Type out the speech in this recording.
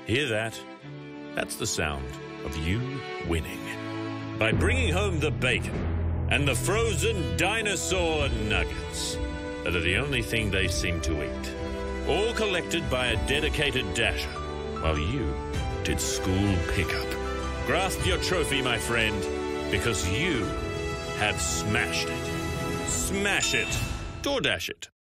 Hear that? That's the sound of you winning. By bringing home the bacon and the frozen dinosaur nuggets that are the only thing they seem to eat, all collected by a dedicated dasher, while you did school pickup. Grasp your trophy, my friend, because you have smashed it. Smash it. DoorDash it.